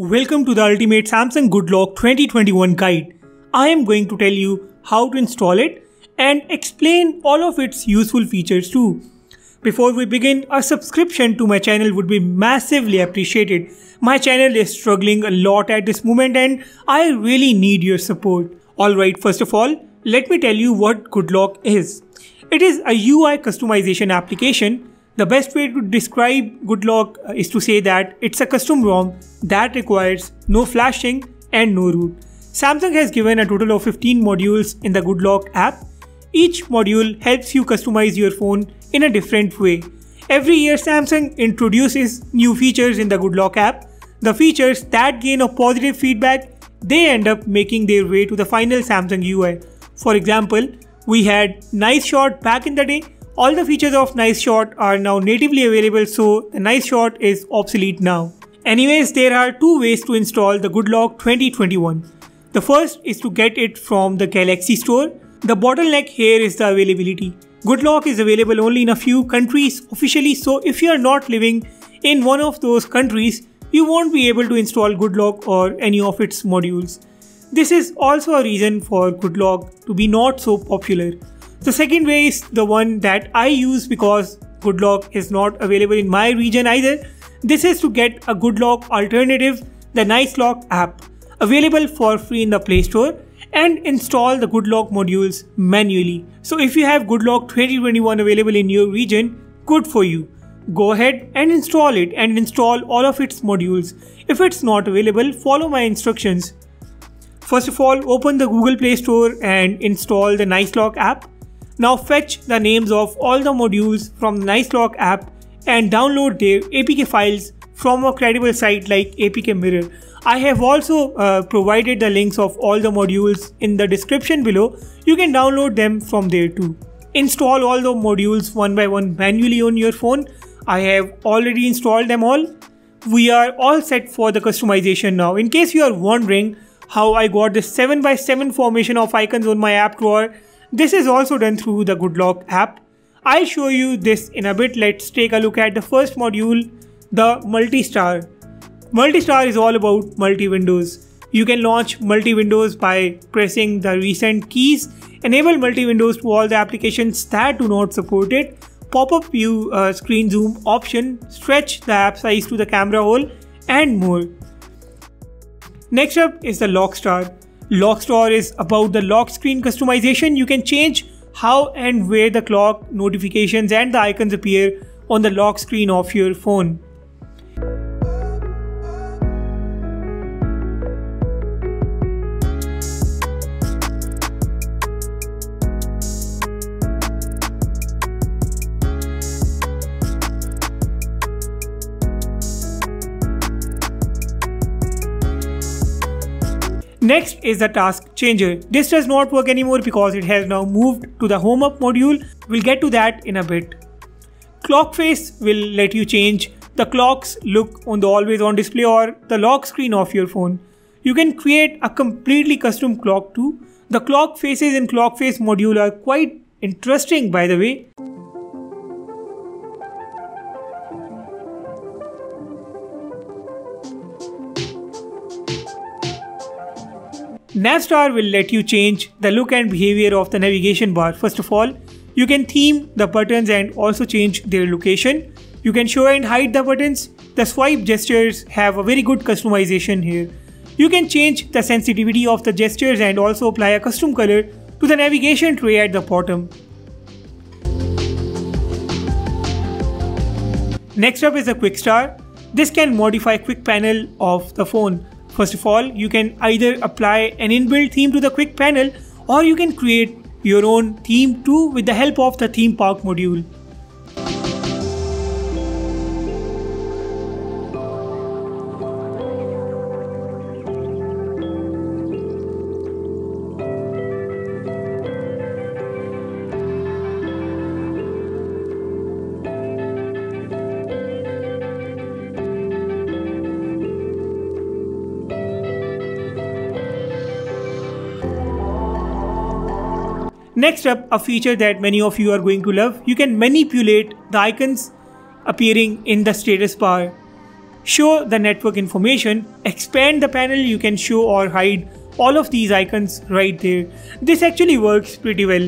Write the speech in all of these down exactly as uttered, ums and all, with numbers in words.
Welcome to the Ultimate Samsung Good Lock twenty twenty-one guide. I am going to tell you how to install it and explain all of its useful features too. Before we begin, a subscription to my channel would be massively appreciated. My channel is struggling a lot at this moment and I really need your support. Alright, first of all, let me tell you what Good Lock is. It is a U I customization application. The best way to describe Good Lock is to say that it's a custom ROM that requires no flashing and no root. Samsung has given a total of fifteen modules in the Good Lock app. Each module helps you customize your phone in a different way. Every year Samsung introduces new features in the Good Lock app. The features that gain a positive feedback, they end up making their way to the final Samsung U I. For example, we had Nice Shot back in the day. All the features of Nice Shot are now natively available, so the Nice Shot is obsolete now. Anyways, there are two ways to install the Good Lock twenty twenty-one. The first is to get it from the Galaxy Store. The bottleneck here is the availability. Good Lock is available only in a few countries officially, so if you are not living in one of those countries, you won't be able to install Good Lock or any of its modules. This is also a reason for Good Lock to be not so popular. The second way is the one that I use because Good Lock is not available in my region either. This is to get a Good Lock alternative, the Nice Lock app, available for free in the Play Store, and install the Good Lock modules manually. So if you have Good Lock twenty twenty-one available in your region, good for you. Go ahead and install it and install all of its modules. If it's not available, follow my instructions. First of all, open the Google Play Store and install the Nice Lock app. Now fetch the names of all the modules from the Nice Lock app and download their A P K files from a credible site like A P K Mirror. I have also uh, provided the links of all the modules in the description below. You can download them from there too. Install all the modules one by one manually on your phone. I have already installed them all. We are all set for the customization now. In case you are wondering how I got this seven by seven formation of icons on my app drawer, this is also done through the Good Lock app. I'll show you this in a bit. Let's take a look at the first module, the Multi-Star. Multi-Star is all about multi-windows. You can launch multi-windows by pressing the recent keys, enable multi-windows to all the applications that do not support it, pop-up view uh, screen zoom option, stretch the app size to the camera hole, and more. Next up is the Lock Star. Lock Star is about the lock screen customization. You can change how and where the clock, notifications and the icons appear on the lock screen of your phone. Next is the Task Changer. This does not work anymore because it has now moved to the Home Up module. We'll get to that in a bit. Clock Face will let you change the clock's look on the always on display or the lock screen of your phone. You can create a completely custom clock too. The Clock Faces in Clock Face module are quite interesting, by the way. Navstar will let you change the look and behavior of the navigation bar. First of all, you can theme the buttons and also change their location. You can show and hide the buttons. The swipe gestures have a very good customization here. You can change the sensitivity of the gestures and also apply a custom color to the navigation tray at the bottom. Next up is the Quick Star. This can modify quick panel of the phone. First of all, you can either apply an inbuilt theme to the quick panel or you can create your own theme too with the help of the Theme Park module. Next up, a feature that many of you are going to love, you can manipulate the icons appearing in the status bar. show the network information, expand the panel, you can show or hide all of these icons right there. This actually works pretty well.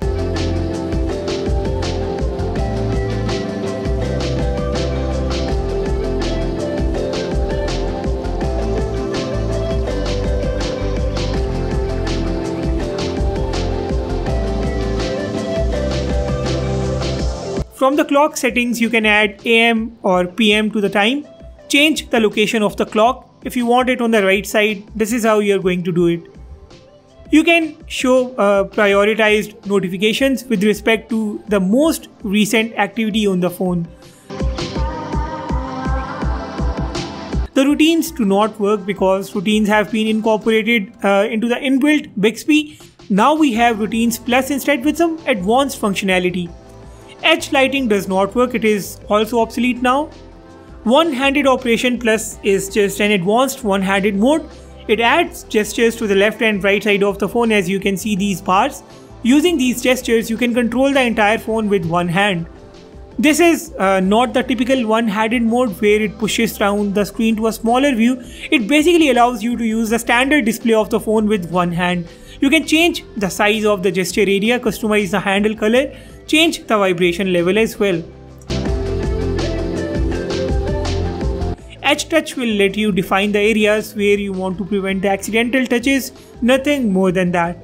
From the clock settings, you can add A M or P M to the time. Change the location of the clock. If you want it on the right side, this is how you're going to do it. You can show uh, prioritized notifications with respect to the most recent activity on the phone. The routines do not work because routines have been incorporated uh, into the inbuilt Bixby. Now we have routines plus instead with some advanced functionality. Edge lighting does not work, it is also obsolete now. One-handed operation plus is just an advanced one-handed mode. It adds gestures to the left and right side of the phone, as you can see these bars. Using these gestures, you can control the entire phone with one hand. This is uh, not the typical one-handed mode where it pushes down the screen to a smaller view. It basically allows you to use the standard display of the phone with one hand. You can change the size of the gesture area, customize the handle color, change the vibration level as well. Edge touch will let you define the areas where you want to prevent the accidental touches, nothing more than that.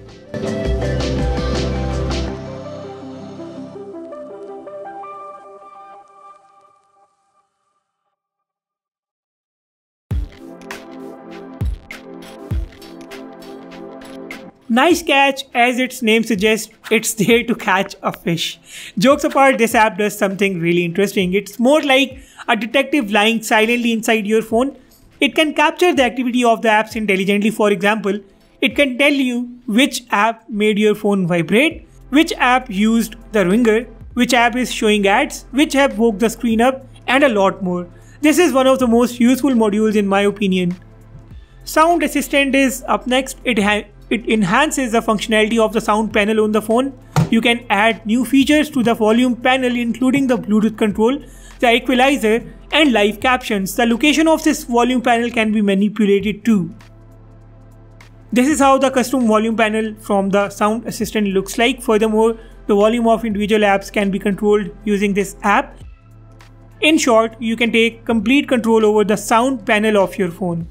Nice catch, as its name suggests, it's there to catch a fish. Jokes apart, this app does something really interesting. It's more like a detective lying silently inside your phone. It can capture the activity of the apps intelligently. For example, it can tell you which app made your phone vibrate, which app used the ringer, which app is showing ads, which app woke the screen up, and a lot more. This is one of the most useful modules in my opinion. Sound Assistant is up next. It has It enhances the functionality of the sound panel on the phone. You can add new features to the volume panel, including the Bluetooth control, the equalizer, and live captions. The location of this volume panel can be manipulated too. This is how the custom volume panel from the Sound Assistant looks like. Furthermore, the volume of individual apps can be controlled using this app. In short, you can take complete control over the sound panel of your phone.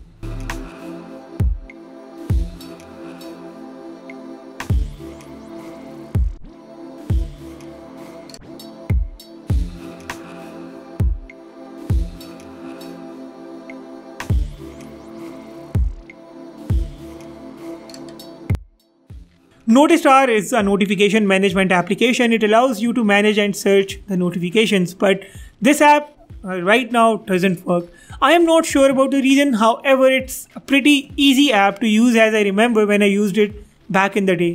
Notistar is a notification management application. It allows you to manage and search the notifications, but this app uh, right now doesn't work. I am not sure about the reason, however, it's a pretty easy app to use, as I remember when I used it back in the day.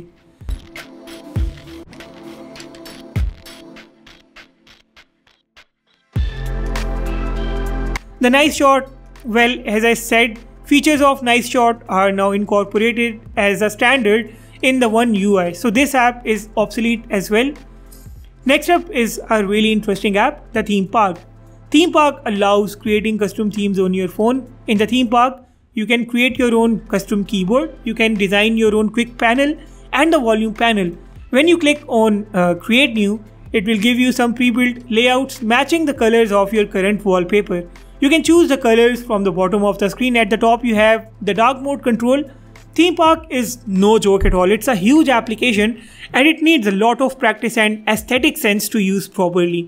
The Nice Shot, well, as I said, features of Nice Shot are now incorporated as a standard in the One U I, so this app is obsolete as well. Next up is a really interesting app, the Theme Park. Theme Park allows creating custom themes on your phone. In the Theme Park, you can create your own custom keyboard, you can design your own quick panel and the volume panel. When you click on uh, Create New, it will give you some pre-built layouts matching the colors of your current wallpaper. You can choose the colors from the bottom of the screen. At the top you have the dark mode control. Theme Park is no joke at all. It's a huge application and it needs a lot of practice and aesthetic sense to use properly.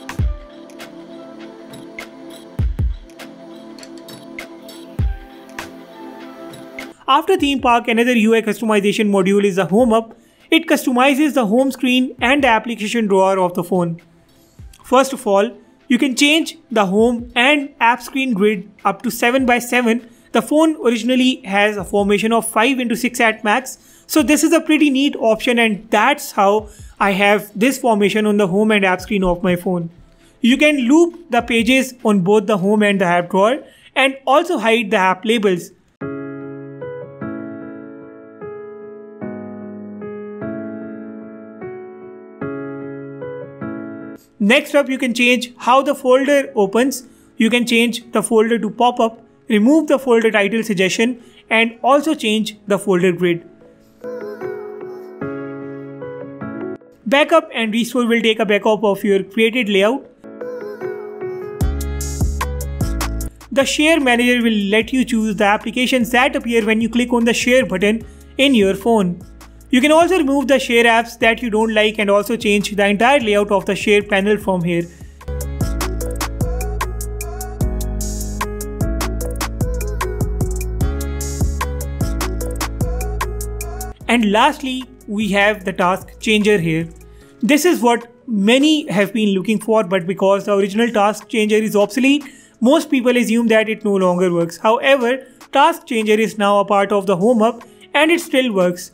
After Theme Park, another U I customization module is the Home Up. It customizes the home screen and the application drawer of the phone. First of all, you can change the home and app screen grid up to seven by seven. The phone originally has a formation of five into six at max, so this is a pretty neat option, and that's how I have this formation on the home and app screen of my phone. You can loop the pages on both the home and the app drawer and also hide the app labels. Next up, you can change how the folder opens. You can change the folder to pop-up, remove the folder title suggestion, and also change the folder grid. Backup and restore will take a backup of your created layout. The Share Manager will let you choose the applications that appear when you click on the Share button in your phone. You can also remove the Share apps that you don't like and also change the entire layout of the Share panel from here. And lastly, we have the Task Changer here. This is what many have been looking for, but because the original Task Changer is obsolete, most people assume that it no longer works. However, Task Changer is now a part of the Home Hub and it still works.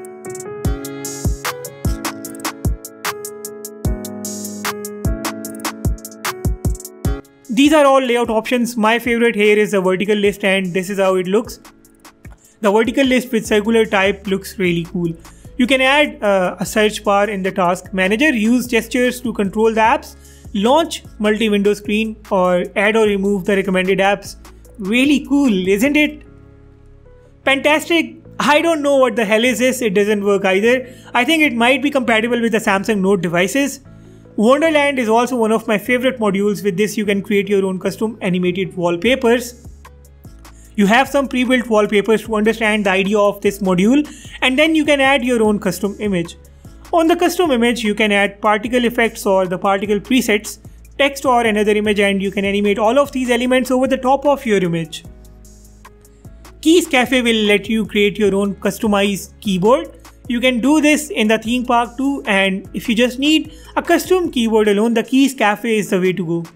These are all layout options. My favorite here is the vertical list, and this is how it looks. The vertical list with circular type looks really cool. You can add uh, a search bar in the Task Manager, use gestures to control the apps, launch multi-window screen, or add or remove the recommended apps. Really cool, isn't it? Fantastic. I don't know what the hell is this, it doesn't work either. I think it might be compatible with the Samsung Note devices. Wonderland is also one of my favorite modules. With this you can create your own custom animated wallpapers. You have some pre-built wallpapers to understand the idea of this module, and then you can add your own custom image. On the custom image, you can add particle effects or the particle presets, text or another image, and you can animate all of these elements over the top of your image. Keys Cafe will let you create your own customized keyboard. You can do this in the theme park too, and if you just need a custom keyboard alone, the Keys Cafe is the way to go.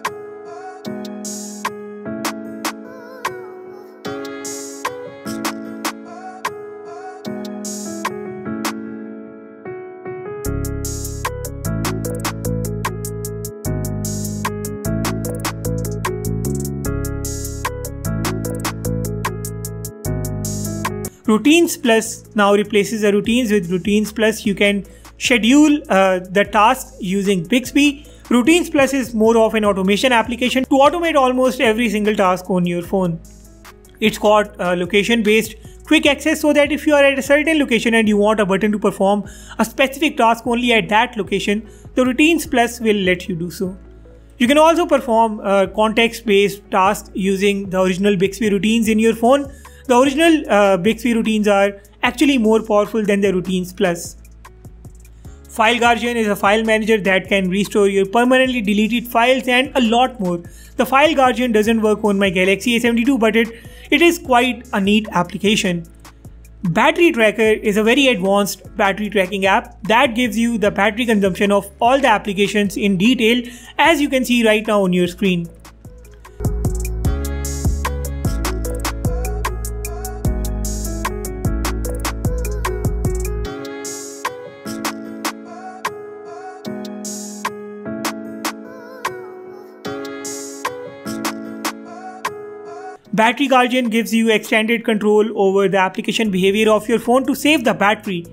Routines Plus now replaces the routines. With Routines Plus, you can schedule uh, the tasks using Bixby. Routines Plus is more of an automation application to automate almost every single task on your phone. It's got uh, location-based quick access, so that if you are at a certain location and you want a button to perform a specific task only at that location, the Routines Plus will let you do so. You can also perform uh, context-based tasks using the original Bixby routines in your phone. The original uh, Bixby routines are actually more powerful than the Routines Plus. File Guardian is a file manager that can restore your permanently deleted files and a lot more. The File Guardian doesn't work on my Galaxy A seventy-two, but it, it is quite a neat application. Battery Tracker is a very advanced battery tracking app that gives you the battery consumption of all the applications in detail, as you can see right now on your screen. Battery Guardian gives you extended control over the application behavior of your phone to save the battery.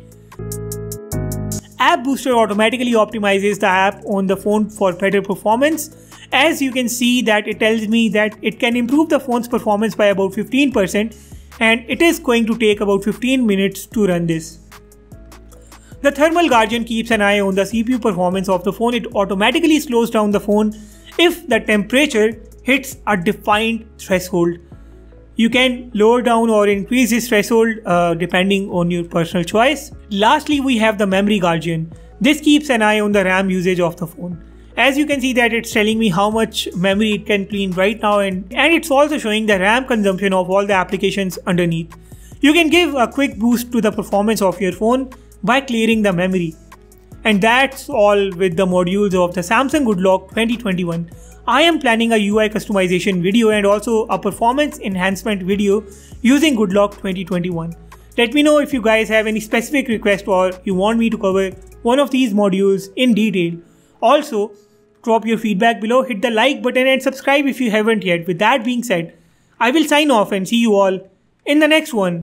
App Booster automatically optimizes the app on the phone for better performance. As you can see that it tells me that it can improve the phone's performance by about fifteen percent, and it is going to take about fifteen minutes to run this. The Thermal Guardian keeps an eye on the C P U performance of the phone. It automatically slows down the phone if the temperature hits a defined threshold. You can lower down or increase this threshold uh, depending on your personal choice. Lastly, we have the Memory Guardian. This keeps an eye on the RAM usage of the phone. As you can see that it's telling me how much memory it can clean right now, and, and it's also showing the RAM consumption of all the applications underneath. You can give a quick boost to the performance of your phone by clearing the memory. And that's all with the modules of the Samsung Good Lock twenty twenty-one. I am planning a U I customization video and also a performance enhancement video using Good Lock twenty twenty-one. Let me know if you guys have any specific request or you want me to cover one of these modules in detail. Also, drop your feedback below, hit the like button and subscribe if you haven't yet. With that being said, I will sign off and see you all in the next one.